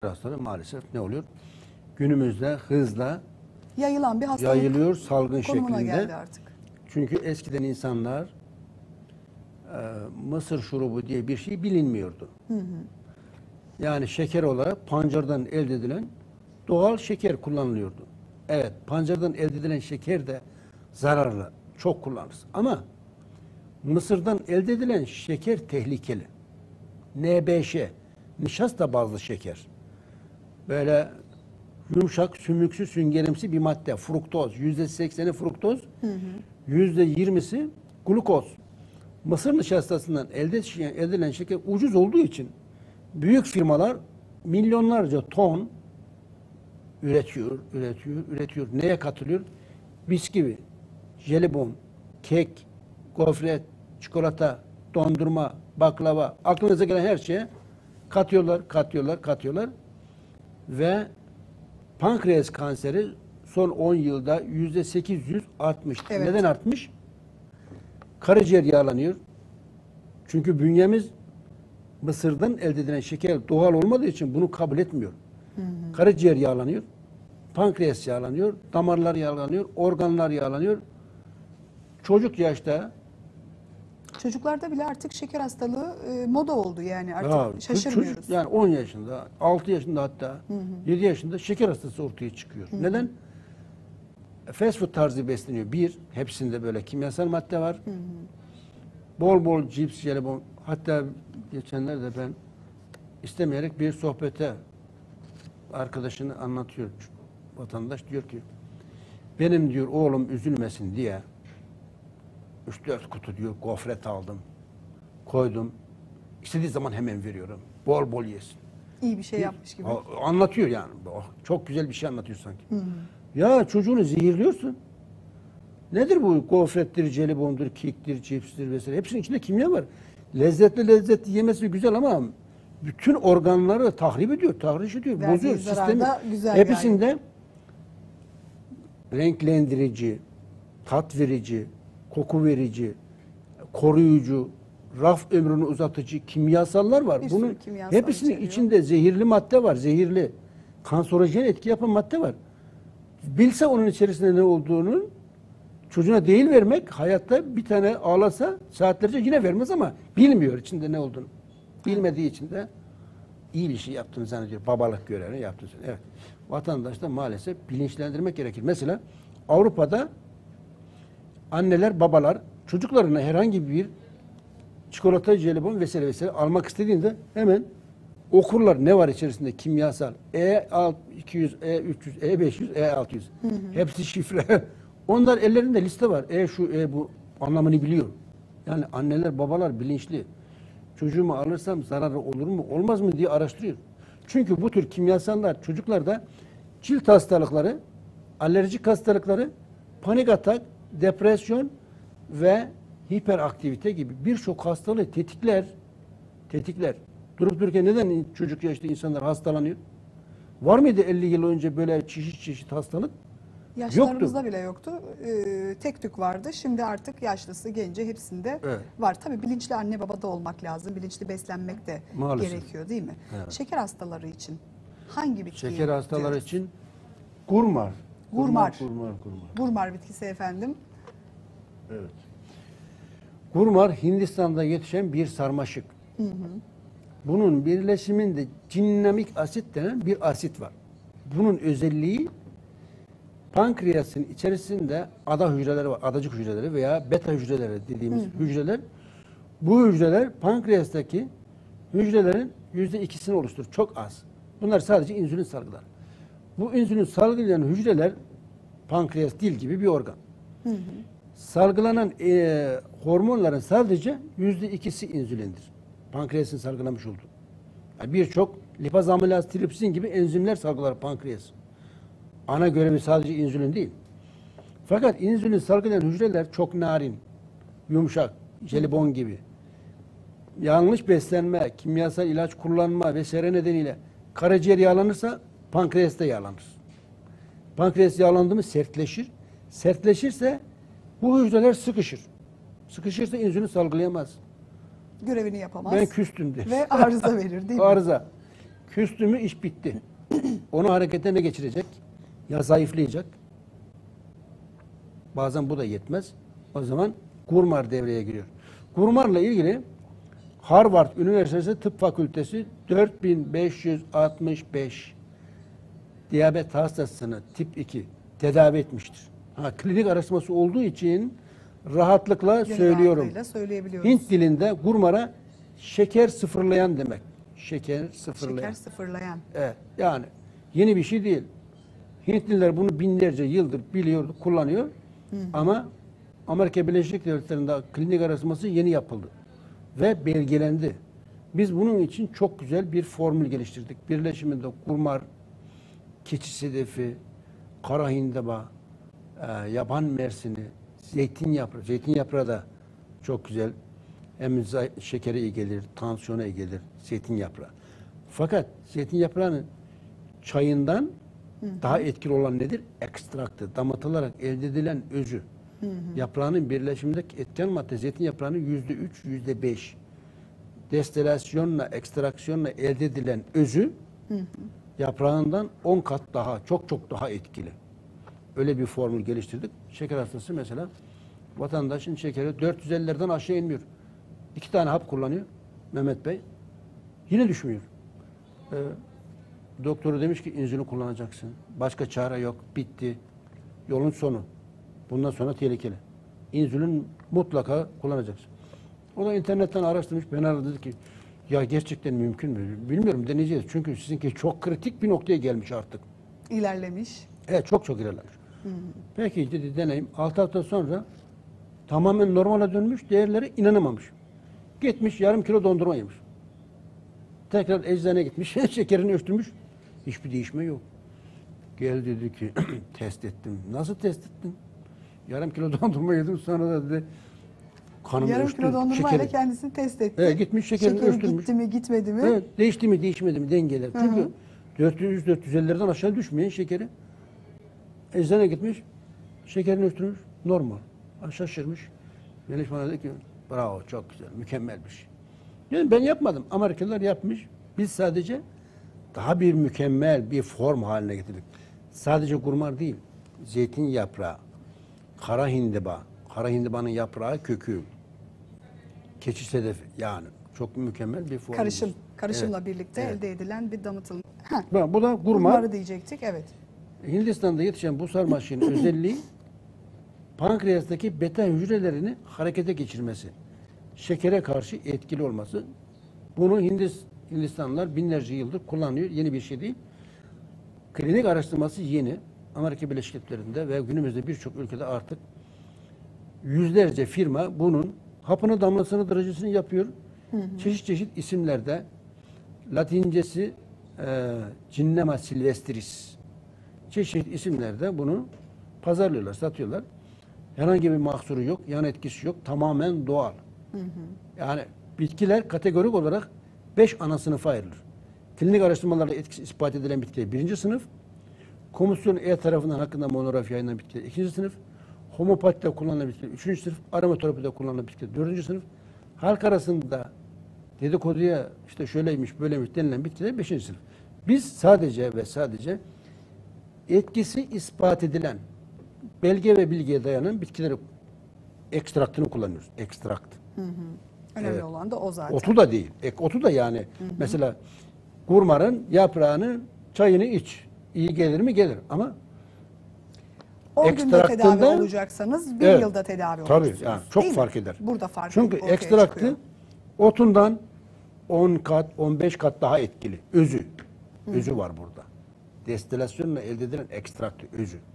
hastalığı maalesef ne oluyor? Günümüzde hızla Yayılan bir hastalık yayılıyor salgın konumuna şeklinde. geldi artık. Çünkü eskiden insanlar mısır şurubu diye bir şey bilinmiyordu. Yani şeker olarak pancardan elde edilen doğal şeker kullanılıyordu. Evet, pancardan elde edilen şeker de zararlı, çok kullanırız. Ama mısırdan elde edilen şeker tehlikeli. NBŞ, nişasta bazlı şeker. Böyle yumuşak, sümüksü, süngerimsi bir madde. Fruktoz. %80'i fruktoz, %20'si glukoz. Mısır nişastasından elde edilen şeker ucuz olduğu için büyük firmalar milyonlarca ton üretiyor. Neye katılıyor? Bisküvi, jelibon, kek, gofret, çikolata, dondurma, baklava, aklınıza gelen her şeye katıyorlar. Ve pankreas kanseri son 10 yılda %800 artmış. Evet. Neden artmış? Karaciğer yağlanıyor. Çünkü bünyemiz mısırdan elde edilen şeker doğal olmadığı için bunu kabul etmiyor. Karaciğer yağlanıyor. Pankreas yağlanıyor. Damarlar yağlanıyor. Organlar yağlanıyor. Çocuk yaşta Çocuklarda bile artık şeker hastalığı moda oldu yani artık ya, şaşırmıyoruz. çocuk yani 10 yaşında, 6 yaşında hatta 7 yaşında şeker hastası ortaya çıkıyor. Neden? Fast food tarzı besleniyor. Bir, hepsinde böyle kimyasal madde var. Bol bol cips, jelibon. Hatta geçenlerde ben istemeyerek bir sohbete arkadaşını anlatıyor. Vatandaş diyor ki benim diyor oğlum üzülmesin diye 3-4 kutu diyor gofret aldım. Koydum. İstediği zaman hemen veriyorum. Bol bol yesin. İyi bir şey yapmış gibi. Anlatıyor yani. Çok güzel bir şey anlatıyor sanki. Ya çocuğunu zehirliyorsun. Nedir bu gofrettir, jelibondur, kektir, cipstir vesaire. Hepsinin içinde kimya var. Lezzetli yemesi güzel ama bütün organları tahrip ediyor, tahriş ediyor, Verdiği bozuyor zarar sistemi. da güzel Hepsinde renklendirici, tat verici, koku verici, koruyucu, raf ömrünü uzatıcı kimyasallar var. Bir Bunun sürü kimyasal hepsinin içeriyor. içinde zehirli madde var, zehirli, kanserojen etki yapan madde var. Bilse onun içerisinde ne olduğunu çocuğuna değil vermek, hayatta bir tane ağlasa saatlerce yine vermez ama bilmiyor içinde ne olduğunu. Bilmediği için de iyi bir şey yaptığını zannediyor. Babalık görevini yaptığını zannediyor. Evet. Vatandaş da maalesef bilinçlendirmek gerekir. Mesela Avrupa'da anneler, babalar çocuklarına herhangi bir çikolata, jelibon vesaire almak istediğinde hemen okurlar ne var içerisinde kimyasal. E200, E300, E500, E600. Hepsi şifre. Onlar ellerinde liste var. Şu, bu anlamını biliyor. Yani anneler, babalar bilinçli. Çocuğumu alırsam zararı olur mu, olmaz mı diye araştırıyor. Çünkü bu tür kimyasallar çocuklarda cilt hastalıkları, alerjik hastalıkları, panik atak, depresyon ve hiperaktivite gibi birçok hastalığı tetikler. Durup dururken neden çocuk yaşta insanlar hastalanıyor? Var mıydı 50 yıl önce böyle çeşit hastalık? Yaşlarımızda bile yoktu. Tek tük vardı. Şimdi artık yaşlısı, genci hepsinde var. Tabii bilinçli anne baba da olmak lazım. Bilinçli beslenmek de gerekiyor değil mi? Evet. Şeker hastaları için hangi bitkiyi Şeker hastaları diyoruz? için gurmar. Gurmar bitkisi efendim. Evet. Gurmar Hindistan'da yetişen bir sarmaşık. Bunun birleşiminde cinnamik asit denen bir asit var. Bunun özelliği pankreasın içerisinde ada hücreleri var. Adacık hücreleri veya beta hücreleri dediğimiz hücreler. Bu hücreler pankreastaki hücrelerin %2'sini oluşturur. Çok az. Bunlar sadece insülin salgılar. Bu insülin salgılayan hücreler pankreas dil gibi bir organ. Salgılanan hormonların sadece %2'si insülindir. Pankreasın salgılamış olduğu. Yani birçok lipaz amilaz, tripsin gibi enzimler salgılar pankreas. Ana görevi sadece insülin değil. Fakat insülin salgılayan hücreler çok narin, yumuşak, jelibon gibi. Yanlış beslenme, kimyasal ilaç kullanma vesaire nedeniyle karaciğer yağlanırsa pankreas da yağlanır. Pankreas yağlandı mı sertleşir. Sertleşirse bu hücreler sıkışır. Sıkışırsa insülin salgılayamaz. Görevini yapamaz. Ben küstüm der. Ve arıza verir değil mi? Arıza. Küstü mü iş bitti. Onu harekete ne geçirecek? Ya zayıflayacak. Bazen bu da yetmez. O zaman Gurmar devreye giriyor. Gurmar'la ilgili Harvard Üniversitesi Tıp Fakültesi 4565 diyabet hastasını tip 2 tedavi etmiştir. Klinik araştırması olduğu için rahatlıkla Gönül söylüyorum. rahatlığıyla söyleyebiliyoruz. Hint dilinde Gurmar'a şeker sıfırlayan demek. Şeker sıfırlayan. Şeker sıfırlayan. Evet, yani yeni bir şey değil. Hintliler bunu binlerce yıldır biliyor, kullanıyor. Ama Amerika Birleşik Devletleri'nde klinik araştırması yeni yapıldı. Ve belgelendi. Biz bunun için çok güzel bir formül geliştirdik. Birleşiminde Gurmar, keçi sedefi, kara hindaba, yaban mersini, zeytin yaprağı. Zeytin yaprağı da çok güzel. Hem şekere iyi gelir, tansiyona iyi gelir zeytin yaprağı. Fakat zeytin yaprağının çayından daha etkili olan nedir? Ekstraktı. Damatılarak elde edilen özü. Yaprağının birleşimindeki etken madde zeytin yaprağının %3, %5. Destilasyonla, ekstraksiyonla elde edilen özü yaprağından 10 kat daha, çok daha etkili. Öyle bir formül geliştirdik. Şeker hastası mesela vatandaşın şekeri 450'lerden aşağı inmiyor. 2 tane hap kullanıyor Mehmet Bey. Yine düşmüyor. Doktoru demiş ki insülin kullanacaksın. Başka çare yok. Bitti. Yolun sonu. Bundan sonra tehlikeli. İnsülin mutlaka kullanacaksın. O da internetten araştırmış. Ben aradı dedi ki ya gerçekten mümkün mü? Bilmiyorum, deneyeceğiz. Çünkü sizinki çok kritik bir noktaya gelmiş artık. İlerlemiş. Evet, çok ilerlemiş. Peki dedi deneyim. 6 hafta sonra tamamen normale dönmüş. Değerleri inanamamış. Gitmiş yarım kilo dondurma yemiş. Tekrar eczaneye gitmiş. Şekerini ölçtürmüş. Hiçbir değişme yok. Gel dedi ki test ettim. Nasıl test ettin? Yarım kilo dondurma yedim, sonra da dedi kanımı Yarım ölçtüm. kilo dondurmayla Şekeri. kendisini test etti. Evet, gitmiş şekerini Şekeri ölçtürmüş. gitti mi gitmedi mi? Evet, değişti mi değişmedi mi dengeler. Çünkü 400-450'lerden aşağı düşmeyen şekeri. Eczaneye gitmiş. Şekerini ölçtürmüş. Normal. Şaşırmış. Meliş bana dedi ki bravo, çok güzel, mükemmel bir şey. Yani ben yapmadım. Amerikalılar yapmış. Biz sadece daha bir mükemmel bir form haline getirdik. Sadece Gurmar değil. Zeytin yaprağı, kara hindiba, kara hindibanın yaprağı, kökü, keçi sedefi, yani çok mükemmel bir form. Karışımla birlikte elde edilen bir damıtılma. Bu da Gurmar. Gurmarı diyecektik, evet. Hindistan'da yetişen bu sarmaşığın özelliği pankreastaki beta hücrelerini harekete geçirmesi. Şekere karşı etkili olması. Bunu Hindistanlılar binlerce yıldır kullanıyor. Yeni bir şey değil. Klinik araştırması yeni. Amerika Birleşik Devletleri'nde ve günümüzde birçok ülkede artık yüzlerce firma bunun hapını, damlasını, derecesini yapıyor. Çeşit çeşit isimlerde. Latincesi Cinnama silvestris. Çeşit isimlerde bunu pazarlıyorlar, satıyorlar. Herhangi bir mahsuru yok, yan etkisi yok. Tamamen doğal. Yani bitkiler kategorik olarak 5 ana sınıfa ayrılır. Klinik araştırmalarla etkisi ispat edilen bitkiler 1. sınıf. Komisyon E tarafından hakkında monografi yayınlanan bitkiler 2. sınıf. Homopatide kullanılan bitkiler 3. sınıf. Aromaterapide kullanılan bitkiler 4. sınıf. Halk arasında dedikoduya işte şöyleymiş böyleymiş denilen bitkiler 5. sınıf. Biz sadece ve sadece etkisi ispat edilen belge ve bilgiye dayanan bitkileri ekstraktını kullanıyoruz. Ekstrakt. Önemli olan da o zaten. Otu da değil. Otu da yani. Mesela Gurmar'ın yaprağını, çayını iç. İyi gelir mi? Gelir. Ama 10 günde tedavi olacaksanız 1 yılda tedavi olursunuz. Tabii yani çok fark eder. Burada fark Çünkü ortaya ekstraktı çıkıyor. otundan 10 kat, 15 kat daha etkili. Özü. Özü var burada. Destilasyonla elde edilen ekstraktı, özü.